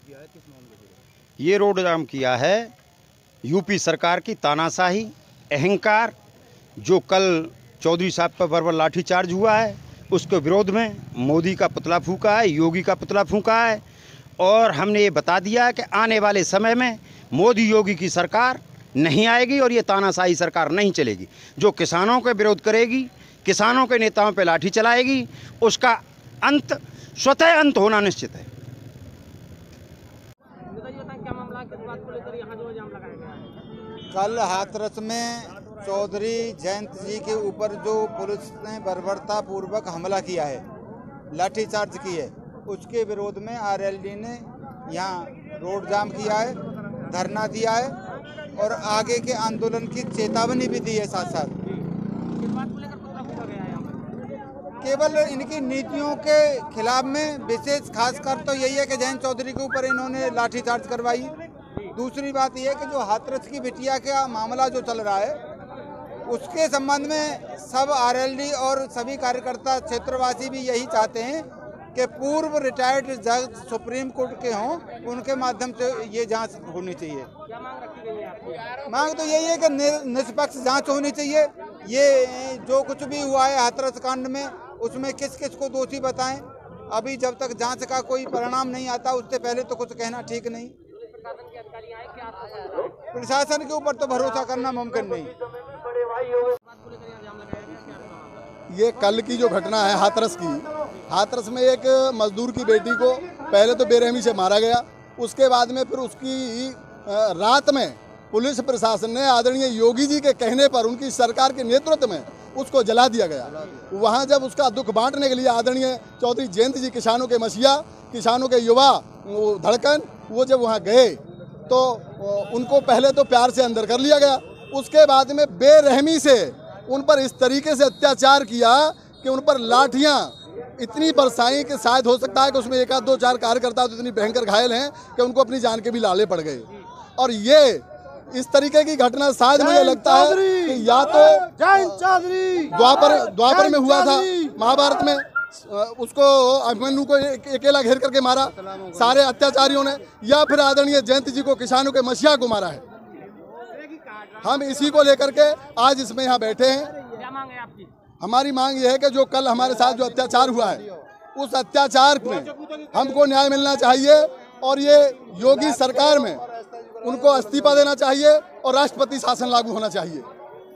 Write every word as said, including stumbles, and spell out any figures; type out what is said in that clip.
किया है, किस मामले से? ये रोड जाम किया है यूपी सरकार की तानाशाही, अहंकार, जो कल चौधरी साहब पर बर्बर लाठीचार्ज हुआ है उसके विरोध में मोदी का पुतला फूंका है, योगी का पुतला फूंका है। और हमने ये बता दिया है कि आने वाले समय में मोदी योगी की सरकार नहीं आएगी और ये तानाशाही सरकार नहीं चलेगी। जो किसानों के विरोध करेगी, किसानों के नेताओं पर लाठी चलाएगी, उसका अंत स्वतः अंत होना निश्चित है। कल हाथरस में चौधरी जयंत जी के ऊपर जो पुलिस ने बर्बरता पूर्वक हमला किया है, लाठीचार्ज की है, उसके विरोध में आरएलडी ने यहाँ रोड जाम किया है, धरना दिया है और आगे के आंदोलन की चेतावनी भी दी है। साथ साथ केवल इनकी नीतियों के खिलाफ में विशेष खासकर तो यही है कि जयंत चौधरी के ऊपर इन्होंने लाठीचार्ज करवाई। दूसरी बात यह है कि जो हाथरस की बिटिया का मामला जो चल रहा है उसके संबंध में सब आरएलडी और सभी कार्यकर्ता क्षेत्रवासी भी यही चाहते हैं कि पूर्व रिटायर्ड जज सुप्रीम कोर्ट के हों, उनके माध्यम से ये जांच होनी चाहिए। क्या मांग रखी गई है आपकी? मांग तो यही है कि निष्पक्ष जांच होनी चाहिए। ये जो कुछ भी हुआ है हाथरस कांड में, उसमें किस किस को दोषी बताएं। अभी जब तक जांच का कोई परिणाम नहीं आता उससे पहले तो कुछ कहना ठीक नहीं। प्रशासन के अधिकारी आए, क्या आश्वासन? प्रशासन के ऊपर तो भरोसा करना मुमकिन नहीं। ये कल की जो घटना है हाथरस की, हाथरस में एक मजदूर की बेटी को पहले तो बेरहमी से मारा गया, उसके बाद में फिर उसकी रात में पुलिस प्रशासन ने आदरणीय योगी जी के कहने पर उनकी सरकार के नेतृत्व में उसको जला दिया गया। वहाँ जब उसका दुख बांटने के लिए आदरणीय चौधरी जयंत जी, किसानों के मसीहा, किसानों के युवा धड़कन, वो जब वहाँ गए तो उनको पहले तो प्यार से अंदर कर लिया गया, उसके बाद में बेरहमी से उन पर इस तरीके से अत्याचार किया कि उन पर लाठियाँ इतनी बरसाई कि शायद हो सकता है कि उसमें एक आध दो चार कार्यकर्ता तो इतनी भयंकर घायल हैं कि उनको अपनी जान के भी लाले पड़ गए। और ये इस तरीके की घटना शायद मुझे लगता है कि या तो द्वापर द्वापर में हुआ था, महाभारत में उसको अभिमन्यु को अकेला घेर करके मारा सारे अत्याचारियों ने, या फिर आदरणीय जयंत जी को, किसानों के मसीहा को मारा है। हम इसी को लेकर के आज इसमें यहाँ बैठे हैं। क्या मांग है आपकी? हमारी मांग ये है कि जो कल हमारे साथ जो अत्याचार हुआ है उस अत्याचार में हमको न्याय मिलना चाहिए और ये योगी सरकार में उनको इस्तीफा देना चाहिए और राष्ट्रपति शासन लागू होना चाहिए।